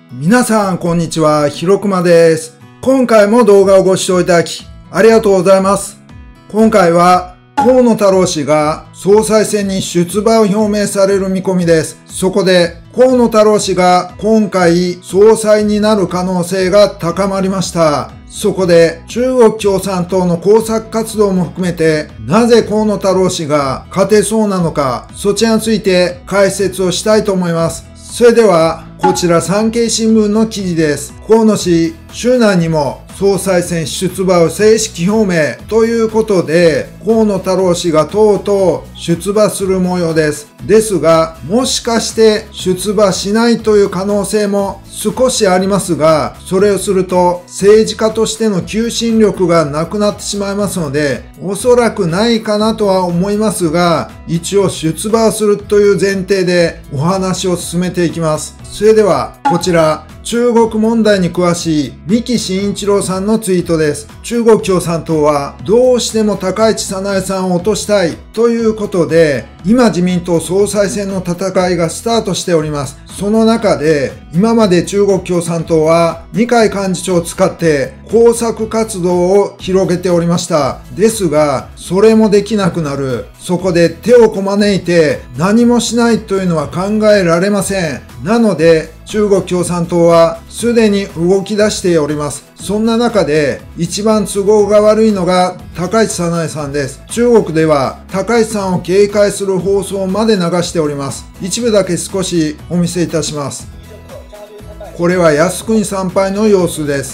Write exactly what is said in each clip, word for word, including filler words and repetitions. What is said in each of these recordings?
皆さん、こんにちは。ひろくまです。今回も動画をご視聴いただき、ありがとうございます。今回は、河野太郎氏が総裁選に出馬を表明される見込みです。そこで、河野太郎氏が今回総裁になる可能性が高まりました。そこで中国共産党の工作活動も含めてなぜ河野太郎氏が勝てそうなのか、そちらについて解説をしたいと思います。それではこちら産経新聞の記事です。河野氏、週内にも総裁選出馬を正式表明ということで、河野太郎氏がとうとう出馬する模様です。ですが、もしかして出馬しないという可能性も少しありますが、それをすると政治家としての求心力がなくなってしまいますので、おそらくないかなとは思いますが、一応出馬をするという前提でお話を進めていきます。それでは、こちら、中国問題に詳しい三木慎一郎さんのツイートです。中国共産党はどうしても高市早苗さんを落としたいということで、今自民党総裁選の戦いがスタートしております。その中で、今まで中国共産党は二階幹事長を使って工作活動を広げておりました。ですが、それもできなくなる。そこで手をこまねいて何もしないというのは考えられません。なので、中国共産党はすでに動き出しております。そんな中で一番都合が悪いのが高市早苗さんです。中国では高市さんを警戒する放送まで流しております。一部だけ少しお見せいたします。これは靖国参拝の様子です。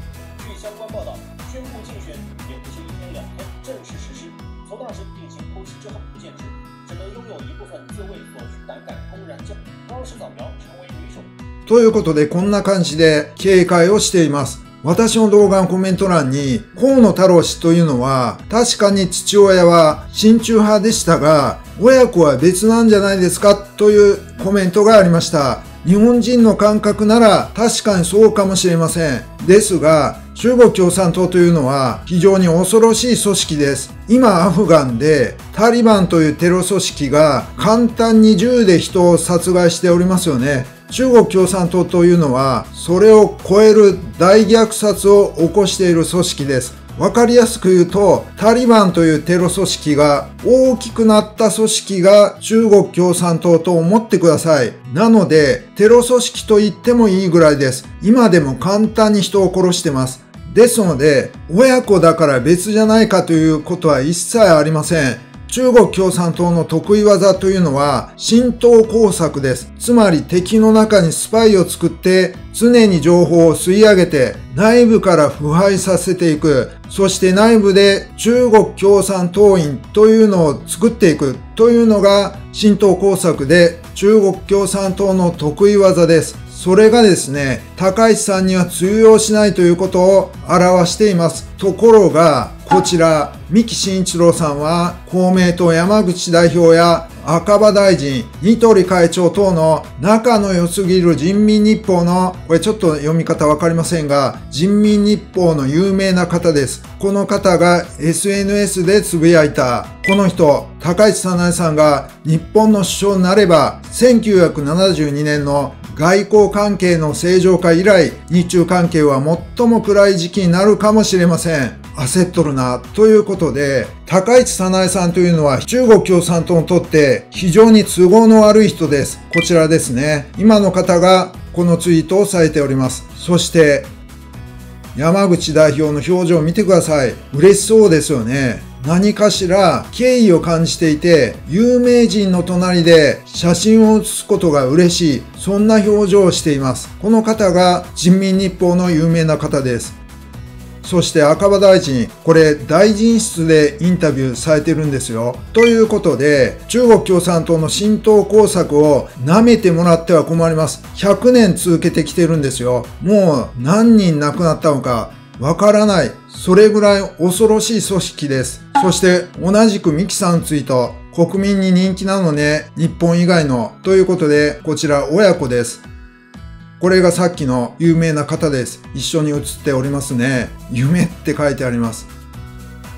ということで、こんな感じで警戒をしています。私の動画のコメント欄に、河野太郎氏というのは、確かに父親は親中派でしたが、親子は別なんじゃないですかというコメントがありました。日本人の感覚なら確かにそうかもしれません。ですが、中国共産党というのは非常に恐ろしい組織です。今アフガンでタリバンというテロ組織が簡単に銃で人を殺害しておりますよね。中国共産党というのはそれを超える大虐殺を起こしている組織です。わかりやすく言うと、タリバンというテロ組織が大きくなった組織が中国共産党と思ってください。なので、テロ組織と言ってもいいぐらいです。今でも簡単に人を殺してます。ですので、親子だから別じゃないかということは一切ありません。中国共産党の得意技というのは浸透工作です。つまり敵の中にスパイを作って常に情報を吸い上げて内部から腐敗させていく。そして内部で中国共産党員というのを作っていくというのが浸透工作で中国共産党の得意技です。それがですね、高市さんには通用しないということを表しています。ところが、こちら、三木慎一郎さんは公明党山口代表や赤羽大臣、ニトリ会長等の仲の良すぎる人民日報の、これちょっと読み方わかりませんが、人民日報の有名な方です。この方が エスエヌエス でつぶやいた、この人、高市早苗さんが日本の首相になれば、せんきゅうひゃくななじゅうにねんの外交関係の正常化以来、日中関係は最も暗い時期になるかもしれません。焦っとるな。ということで、高市早苗さんというのは中国共産党にとって非常に都合の悪い人です。こちらですね。今の方がこのツイートをされております。そして、山口代表の表情を見てください。嬉しそうですよね。何かしら敬意を感じていて、有名人の隣で写真を写すことが嬉しい。そんな表情をしています。この方が人民日報の有名な方です。そして赤羽大臣、これ大臣室でインタビューされてるんですよ。ということで、中国共産党の浸透工作を舐めてもらっては困ります。ひゃくねん続けてきてるんですよ。もう何人亡くなったのかわからない。それぐらい恐ろしい組織です。そして同じく三木さんツイート、国民に人気なのね、日本以外の。ということで、こちら親子です。これがさっきの有名な方です。一緒に写っておりますね。夢って書いてあります。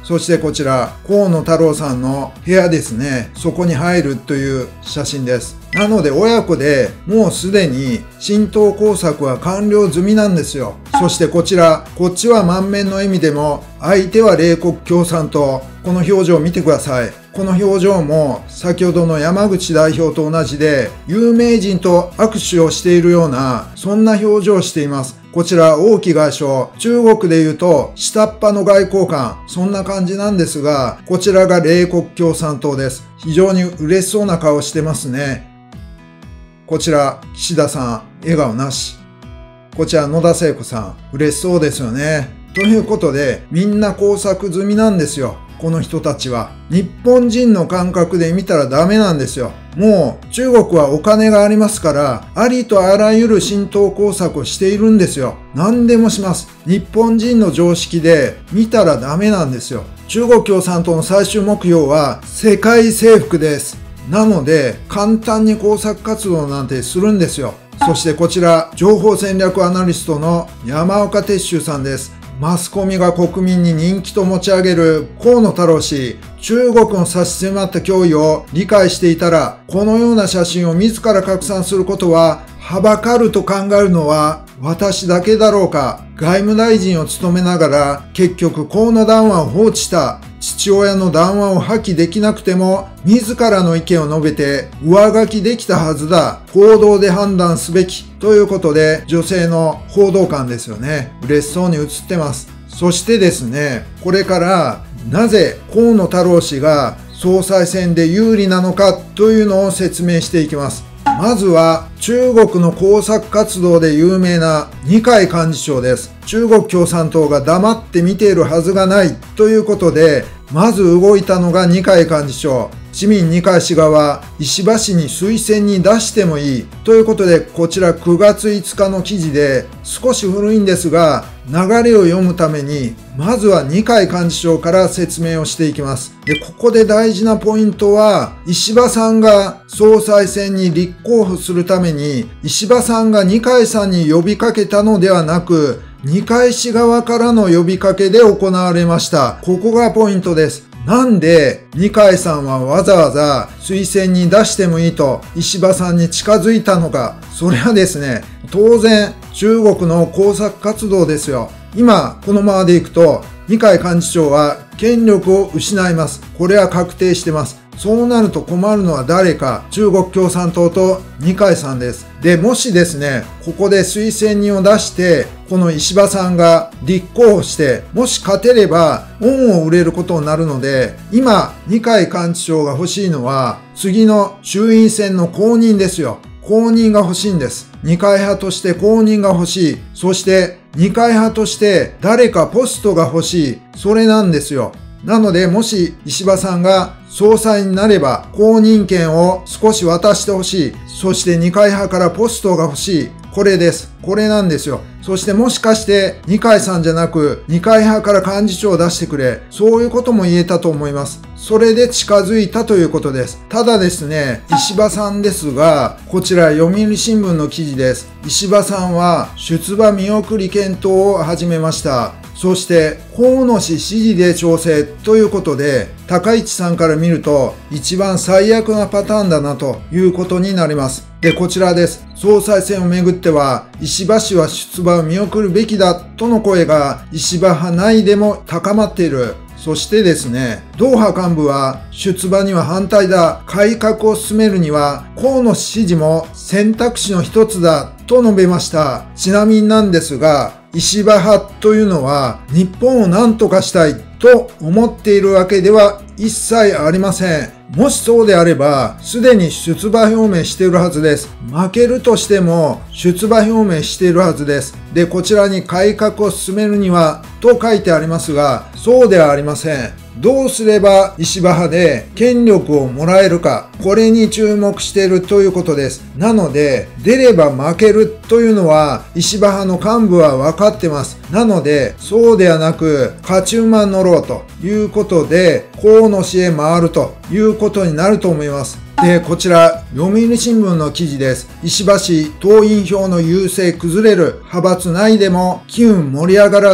そしてこちら、河野太郎さんの部屋ですね。そこに入るという写真です。なので親子でもうすでに浸透工作は完了済みなんですよ。そしてこちら、こっちは満面の笑みでも、相手は冷酷共産党。この表情を見てください。この表情も先ほどの山口代表と同じで、有名人と握手をしているような、そんな表情をしています。こちら王毅外相、中国で言うと下っ端の外交官、そんな感じなんですが、こちらが冷酷共産党です。非常に嬉しそうな顔してますね。こちら岸田さん、笑顔なし。こちら野田聖子さん、嬉しそうですよね。ということで、みんな工作済みなんですよ。この人たちは。日本人の感覚で見たらダメなんですよ。もう中国はお金がありますから、ありとあらゆる浸透工作をしているんですよ。何でもします。日本人の常識で見たらダメなんですよ。中国共産党の最終目標は世界征服です。なので、簡単に工作活動なんてするんですよ。そしてこちら、情報戦略アナリストの山岡鉄舟さんです。マスコミが国民に人気と持ち上げる河野太郎氏、中国の差し迫った脅威を理解していたら、このような写真を自ら拡散することは、はばかると考えるのは私だけだろうか。外務大臣を務めながら、結局河野談話を放置した。父親の談話を破棄できなくても、自らの意見を述べて上書きできたはずだ。行動で判断すべき。ということで、女性の報道官ですよね。嬉しそうに写ってます。そしてですね、これからなぜ河野太郎氏が総裁選で有利なのかというのを説明していきます。まずは中国の工作活動で有名な二階幹事長です。中国共産党が黙って見ているはずがないということで、まず動いたのが二階幹事長。自民二階氏側、石破氏に推薦に出してもいい。ということで、こちらくがついつかの記事で、少し古いんですが、流れを読むために、まずは二階幹事長から説明をしていきます。で、ここで大事なポイントは、石破さんが総裁選に立候補するために、石破さんが二階さんに呼びかけたのではなく、二階氏側からの呼びかけで行われました。ここがポイントです。なんで二階さんはわざわざ推薦に出してもいいと石破さんに近づいたのか。それはですね、当然中国の工作活動ですよ。今このままでいくと二階幹事長は権力を失います。これは確定してます。そうなると困るのは誰か、中国共産党と二階さんです。で、もしですね、ここで推薦人を出して、この石破さんが立候補して、もし勝てれば恩を売れることになるので、今、二階幹事長が欲しいのは、次の衆院選の公認ですよ。公認が欲しいんです。二階派として公認が欲しい。そして、二階派として誰かポストが欲しい。それなんですよ。なので、もし石破さんが総裁になれば公認権を少し渡してほしい。そして二階派からポストが欲しい。これです。これなんですよ。そしてもしかして二階さんじゃなく二階派から幹事長を出してくれ。そういうことも言えたと思います。それで近づいたということです。ただですね、石破さんですが、こちら読売新聞の記事です。石破さんは出馬見送り検討を始めました。そして、河野氏支持で調整ということで、高市さんから見ると一番最悪なパターンだなということになります。で、こちらです。総裁選をめぐっては、石破氏は出馬を見送るべきだとの声が石破派内でも高まっている。そしてですね、同派幹部は出馬には反対だ。改革を進めるには河野氏支持も選択肢の一つだと述べました。ちなみになんですが、石破派というのは日本を何とかしたいと思っているわけでは一切ありません。もしそうであれば、すでに出馬表明しているはずです。負けるとしても出馬表明しているはずです。で、こちらに改革を進めるにはと書いてありますが、そうではありません。どうすれば石破派で権力をもらえるか、これに注目しているということです。なので、出れば負けるというのは石破派の幹部は分かってます。なので、そうではなく、勝ち馬乗ろうということで、河野氏へ回るということになると思います。で、こちら、読売新聞の記事です。石破氏、党員票の優勢崩れる。派閥内でも機運盛り上がらず。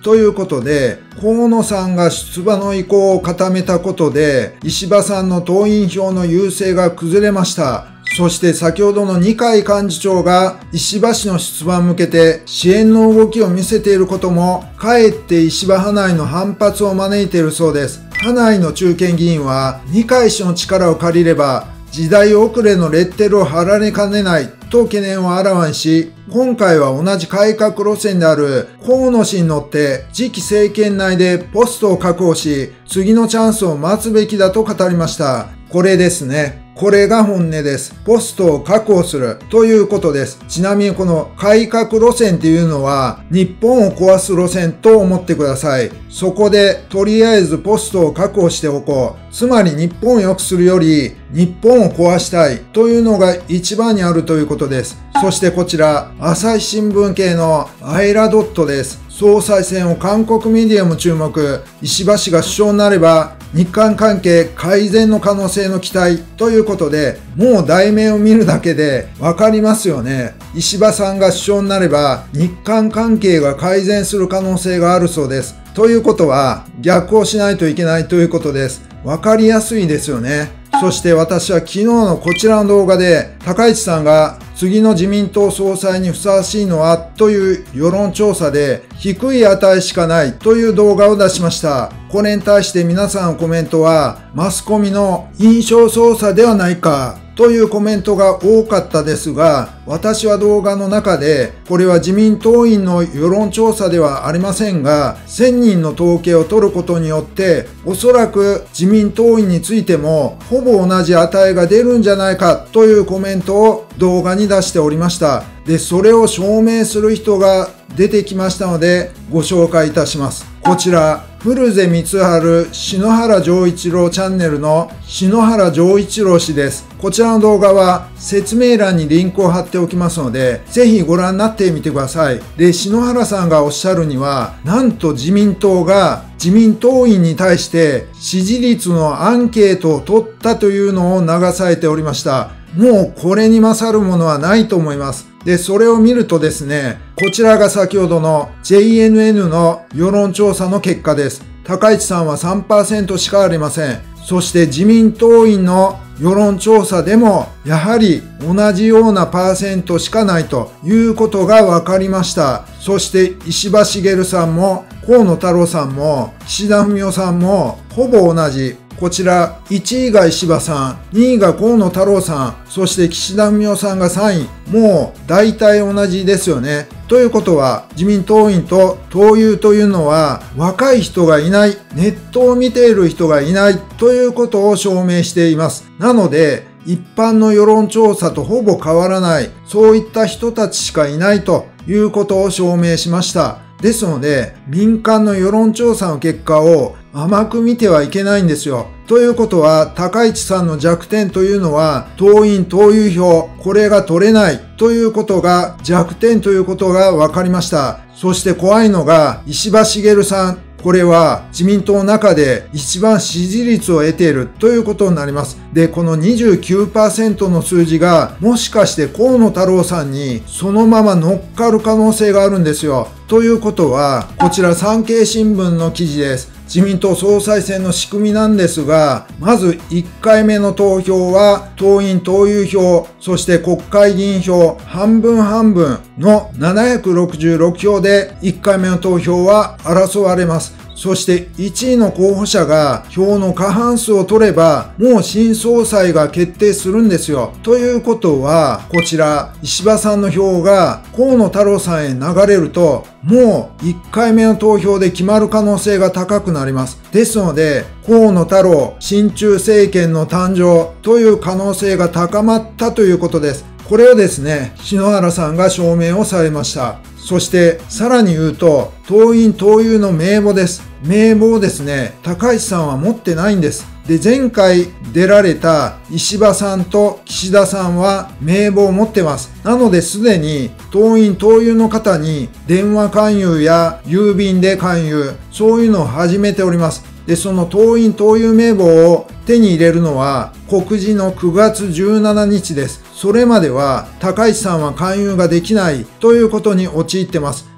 ということで、河野さんが出馬の意向を固めたことで、石破さんの党員票の優勢が崩れました。そして先ほどの二階幹事長が石破氏の出馬に向けて支援の動きを見せていることも、かえって石破派内の反発を招いているそうです。派内の中堅議員は二階氏の力を借りれば時代遅れのレッテルを貼られかねないと懸念をあらわにし、今回は同じ改革路線である河野氏に乗って次期政権内でポストを確保し、次のチャンスを待つべきだと語りました。これですね。これが本音です。ポストを確保するということです。ちなみにこの改革路線っていうのは日本を壊す路線と思ってください。そこでとりあえずポストを確保しておこう。つまり日本を良くするより日本を壊したいというのが一番にあるということです。そしてこちら朝日新聞系のアイラドットです。総裁選を韓国メディアも注目。石破氏が首相になれば日韓関係改善の可能性の期待ということで、もう題名を見るだけでわかりますよね。石破さんが首相になれば日韓関係が改善する可能性があるそうです。ということは逆をしないといけないということです。わかりやすいですよね。そして私は昨日のこちらの動画で高市さんが次の自民党総裁にふさわしいのはという世論調査で低い値しかないという動画を出しました。これに対して皆さんのコメントはマスコミの印象操作ではないかというコメントが多かったですが、私は動画の中でこれは自民党員の世論調査ではありませんが、せんにんの統計を取ることによっておそらく自民党員についてもほぼ同じ値が出るんじゃないかというコメントを動画に出しておりました。で、それを証明する人が出てきましたのでご紹介いたします。こちら古瀬光晴篠原丈一郎チャンネルの篠原丈一郎氏です。こちらの動画は説明欄にリンクを貼っておきますので、ぜひご覧になってみてください。で、篠原さんがおっしゃるには、なんと自民党が自民党員に対して支持率のアンケートを取ったというのを流されておりました。もうこれに勝るものはないと思います。で、それを見るとですね、こちらが先ほどの ジェイエヌエヌ の世論調査の結果です。高市さんは さんパーセント しかありません。そして自民党員の世論調査でもやはり同じようなパーセントしかないということが分かりました。そして石破茂さんも河野太郎さんも岸田文雄さんもほぼ同じ。こちらいちいが石破さん、にいが河野太郎さん、そして岸田文雄さんがさんい。もう大体同じですよね。ということは自民党員と党友というのは若い人がいない、ネットを見ている人がいないということを証明しています。なので一般の世論調査とほぼ変わらない、そういった人たちしかいないということを証明しました。ですので民間の世論調査の結果を甘く見てはいけないんですよ。ということは高市さんの弱点というのは党員党友票、これが取れないということが弱点ということが分かりました。そして怖いのが石破茂さん、これは自民党の中で一番支持率を得ているということになります。で、この にじゅうきゅうパーセント の数字がもしかして河野太郎さんにそのまま乗っかる可能性があるんですよ。ということはこちら産経新聞の記事です。自民党総裁選の仕組みなんですが、まずいっかいめの投票は党員党友票、そして国会議員票半分半分のななひゃくろくじゅうろくひょうでいっかいめの投票は争われます。そしていちいの候補者が票の過半数を取ればもう新総裁が決定するんですよ。ということはこちら石破さんの票が河野太郎さんへ流れるともういっかいめの投票で決まる可能性が高くなります。ですので河野太郎親中政権の誕生という可能性が高まったということです。これをですね、篠原さんが証明をされました。そしてさらに言うと党員党友の名簿です。名簿をですね、高市さんは持ってないんです。で、前回出られた石破さんと岸田さんは名簿を持ってます。なのですでに党員党友の方に電話勧誘や郵便で勧誘、そういうのを始めております。で、その党員党友名簿を手に入れるのは告示のくがつじゅうしちにちです。それまでは高市さんは勧誘ができないということに陥ってます。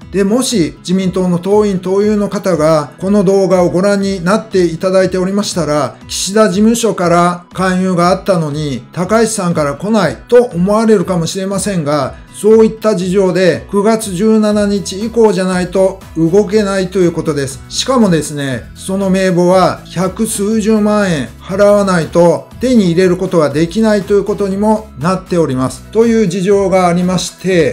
で、もし自民党の党員党友の方がこの動画をご覧になっていただいておりましたら、岸田事務所から勧誘があったのに高市さんから来ないと思われるかもしれませんが、そういった事情でくがつじゅうしちにち以降じゃないと動けないということです。しかもですね、その名簿は百数十万円払わないと手に入れることができないということにもなっております。という事情がありまして、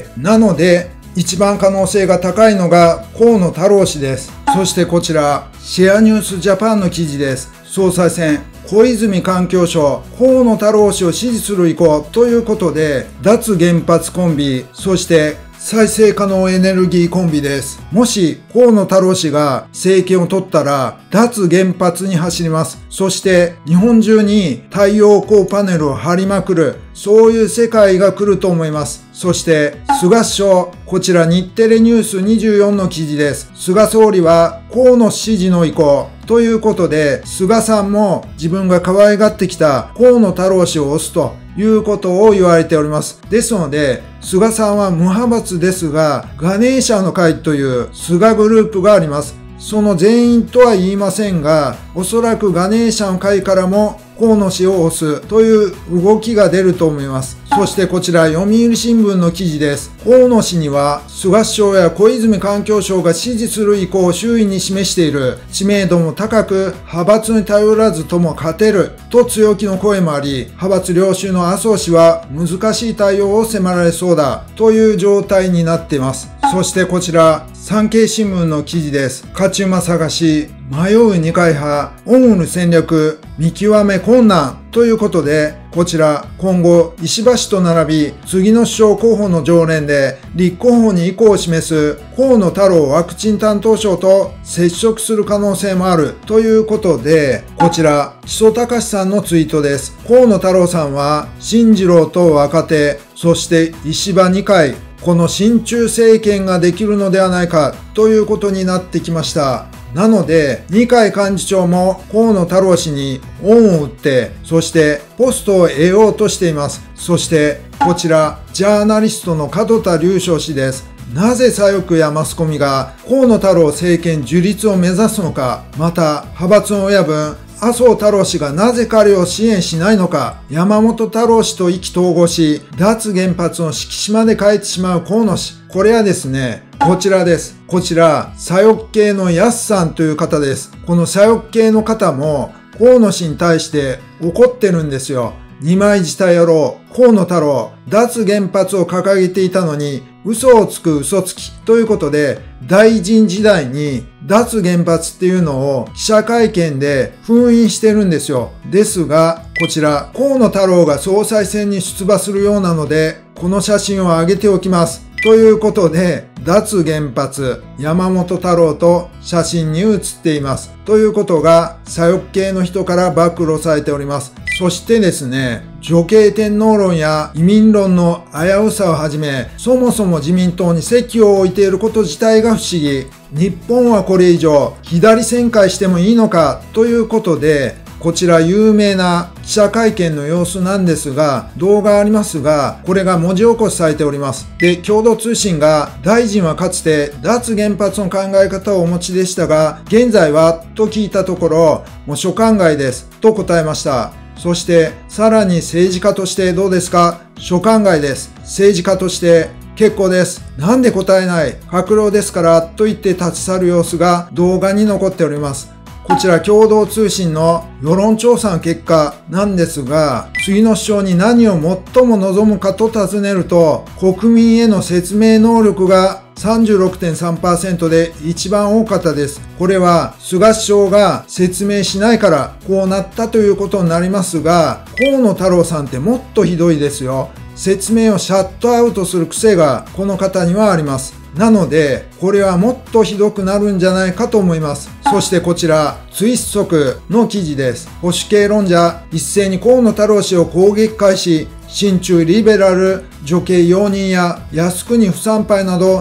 なので一番可能性が高いのが河野太郎氏です。そしてこちら、シェアニュースジャパンの記事です。総裁選、小泉環境省、河野太郎氏を支持する意向ということで、脱原発コンビ、そして再生可能エネルギーコンビです。もし河野太郎氏が政権を取ったら、脱原発に走ります。そして日本中に太陽光パネルを張りまくる、そういう世界が来ると思います。そして菅首相、こちら日テレニュースにじゅうよんの記事です。菅総理は河野支持の意向ということで、菅さんも自分が可愛がってきた河野太郎氏を推すということを言われております。ですので、菅さんは無派閥ですが、ガネーシャの会という菅グループがあります。その全員とは言いませんが、おそらくガネーシャの会からも河野氏を推すという動きが出ると思います。そしてこちら読売新聞の記事です。河野氏には菅首相や小泉環境省が支持する意向を周囲に示している。知名度も高く派閥に頼らずとも勝てると強気の声もあり、派閥領袖の麻生氏は難しい対応を迫られそうだという状態になっています。そしてこちら、産経新聞の記事です。勝ち馬探し、迷う二階派、オンウル戦略、見極め困難ということで、こちら今後石破氏と並び次の首相候補の常連で立候補に意向を示す河野太郎ワクチン担当相と接触する可能性もあるということで、こちら木曽隆さんのツイートです。河野太郎さんは進次郎と若手、そして石破二階、この親中政権ができるのではないかということになってきました。なので、二階幹事長も河野太郎氏に恩を売って、そしてポストを得ようとしています。そして、こちら、ジャーナリストの門田隆翔氏です。なぜ左翼やマスコミが河野太郎政権樹立を目指すのか、また派閥の親分、麻生太郎氏がなぜ彼を支援しないのか、山本太郎氏と意気投合し、脱原発の敷島で変えてしまう河野氏。これはですね、こちらです。こちら、左翼系の安さんという方です。この左翼系の方も、河野氏に対して怒ってるんですよ。二枚舌野郎、河野太郎、脱原発を掲げていたのに、嘘をつく嘘つきということで、大臣時代に脱原発っていうのを記者会見で封印してるんですよ。ですが、こちら、河野太郎が総裁選に出馬するようなので、この写真を上げておきます。ということで、脱原発、山本太郎と写真に写っています。ということが、左翼系の人から暴露されております。そしてですね、女系天皇論や移民論の危うさをはじめ、そもそも自民党に席を置いていること自体が不思議。日本はこれ以上、左旋回してもいいのかということで、こちら有名な記者会見の様子なんですが、動画ありますが、これが文字起こしされております。で、共同通信が、大臣はかつて脱原発の考え方をお持ちでしたが、現在はと聞いたところ、もう所管外ですと答えました。そして、さらに政治家としてどうですか？所管外です。政治家として結構です。なんで答えない？閣僚ですからと言って立ち去る様子が動画に残っております。こちら共同通信の世論調査の結果なんですが、次の首相に何を最も望むかと尋ねると、国民への説明能力が さんじゅうろくてんさんパーセント で一番多かったです。これは菅首相が説明しないからこうなったということになりますが、河野太郎さんってもっとひどいですよ。説明をシャットアウトする癖がこの方にはあります。なので、これはもっとひどくなるんじゃないかと思います。そしてこちら、追速の記事です。保守系論者、一斉に河野太郎氏を攻撃開始、親中リベラル、女系容認や靖国不参拝など、地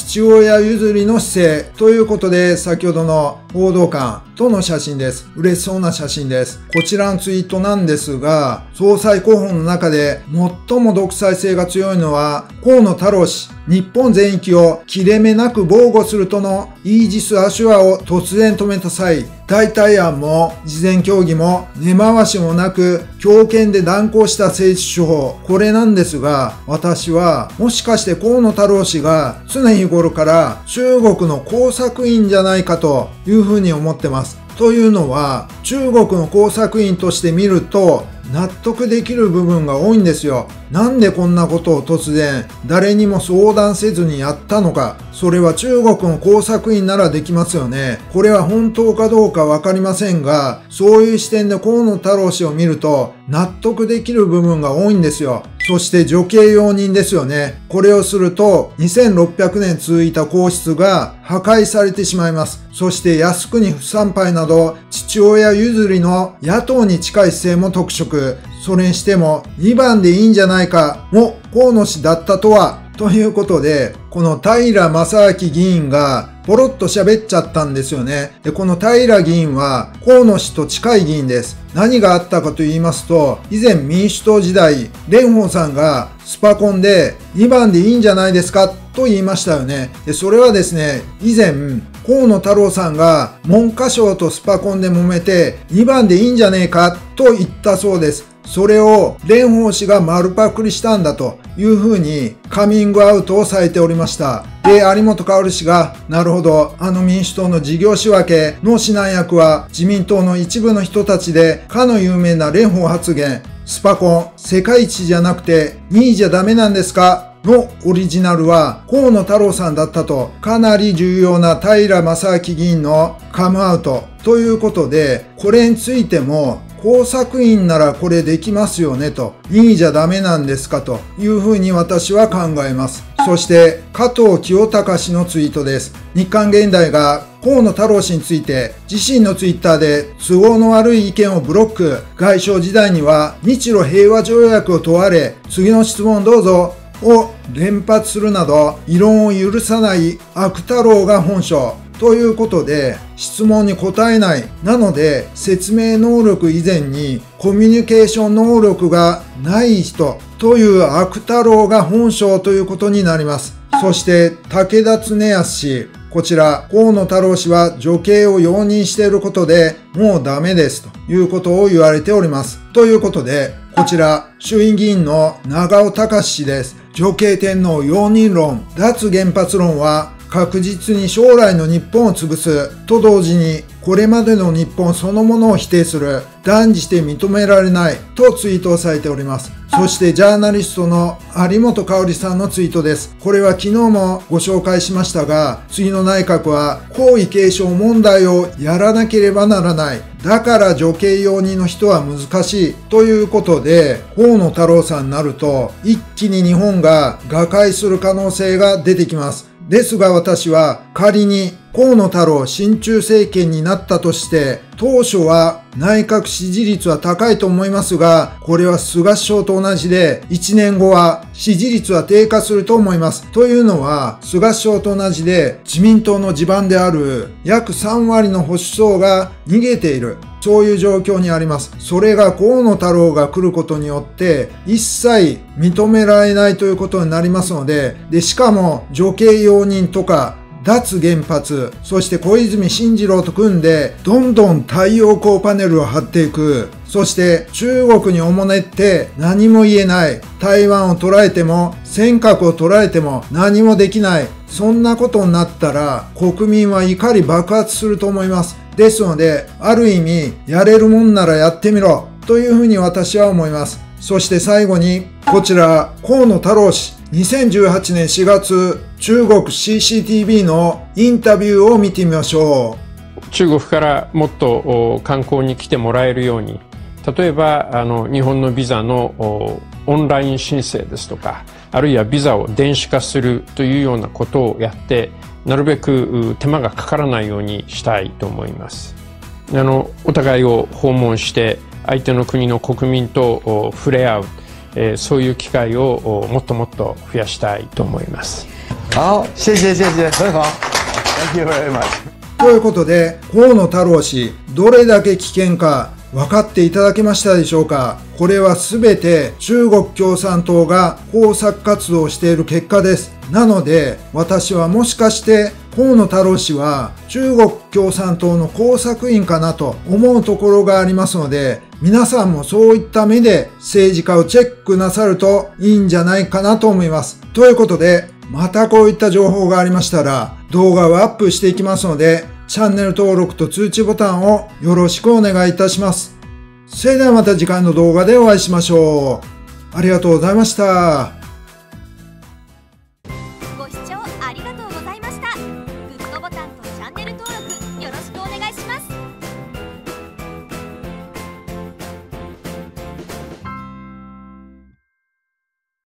父親譲りの姿勢ということで、先ほどの報道官との写真です。嬉しそうな写真です。こちらのツイートなんですが、総裁候補の中で最も独裁性が強いのは河野太郎氏。日本全域を切れ目なく防護するとのイージス・アシュアを突然止めた際、代替案も事前協議も根回しもなく強権で断行した政治手法、これなんですが、私はもしかして河野太郎氏が常日頃から中国の工作員じゃないかというふうに思ってます。というのは、中国の工作員として見ると納得できる部分が多いんですよ。なんでこんなことを突然誰にも相談せずにやったのか。それは中国の工作員ならできますよね。これは本当かどうかわかりませんが、そういう視点で河野太郎氏を見ると納得できる部分が多いんですよ。そして女系容認ですよね。これをするとにせんろっぴゃくねん続いた皇室が破壊されてしまいます。そして靖国不参拝など父親譲りの野党に近い姿勢も特色。それにしてもにばんでいいんじゃないかも河野氏だったとは。ということで、この平正明議員がポロッと喋っちゃったんですよね。で、この平議員は河野氏と近い議員です。何があったかと言いますと、以前民主党時代、蓮舫さんがスパコンでにばんでいいんじゃないですかと言いましたよね。で、それはですね、以前、河野太郎さんが文科省とスパコンで揉めてにばんでいいんじゃねえかと言ったそうです。それを蓮舫氏が丸パクリしたんだというふうにカミングアウトをされておりました。で、有本薫氏が、なるほど、あの民主党の事業仕分けの指南役は自民党の一部の人たちで、かの有名な蓮舫発言、スパコン、世界一じゃなくてにいじゃダメなんですかのオリジナルは河野太郎さんだったと、かなり重要な平正明議員のカムアウトということで、これについても工作員ならこれできますよねと、にいじゃダメなんですかというふうに私は考えます。そして加藤清隆氏のツイートです。日刊現代が河野太郎氏について自身のツイッターで都合の悪い意見をブロック。外相時代には日露平和条約を問われ、次の質問どうぞを連発するなど異論を許さない悪太郎が本性ということで、質問に答えない。なので説明能力以前にコミュニケーション能力がない人という悪太郎が本性ということになります。そして武田恒康氏、こちら河野太郎氏は女系を容認していることでもうダメですということを言われております。ということで、こちら衆院議員の長尾隆氏です。女系天皇容認論、脱原発論は確実に将来の日本を潰すと同時に、これまでの日本そのものを否定する、断じて認められないとツイートをされております。そしてジャーナリストの有本香さんのツイートです。これは昨日もご紹介しましたが、次の内閣は皇位継承問題をやらなければならない。だから女系容認の人は難しいということで、河野太郎さんになると一気に日本が瓦解する可能性が出てきます。ですが私は仮に河野太郎親中政権になったとして、当初は内閣支持率は高いと思いますが、これは菅首相と同じでいちねんごは支持率は低下すると思います。というのは菅首相と同じで自民党の地盤である約さんわりの保守層が逃げている。そういう状況にあります。それが河野太郎が来ることによって一切認められないということになりますので、で、しかも女系容認とか脱原発、そして小泉進次郎と組んでどんどん太陽光パネルを張っていく。そして中国におもねって何も言えない。台湾を捉えても尖閣を捉えても何もできない。そんなことになったら国民は怒り爆発すると思います。ですので、ある意味やれるもんならやってみろというふうに私は思います。そして最後にこちら河野太郎氏、にせんじゅうはちねんしがつ中国 シーシーティービー のインタビューを見てみましょう。中国からもっと観光に来てもらえるように、例えばあの日本のビザのオンライン申請ですとか、あるいはビザを電子化するというようなことをやって、なるべく手間がかからないようにしたいと思います。あのお互いを訪問して相手の国の国民と触れ合う、えー、そういう機会をもっともっと増やしたいと思います。 好，谢谢谢谢，很好。Thank you very much。 ということで、河野太郎氏、どれだけ危険か分かっていただけましたでしょうか。これはすべて中国共産党が工作活動をしている結果です。なので、私はもしかして河野太郎氏は中国共産党の工作員かなと思うところがありますので、皆さんもそういった目で政治家をチェックなさるといいんじゃないかなと思います。ということで、またこういった情報がありましたら動画をアップしていきますので、チャンネル登録と通知ボタンをよろしくお願いいたします。それではまた次回の動画でお会いしましょう。ありがとうございました。 ご視聴ありがとうございました。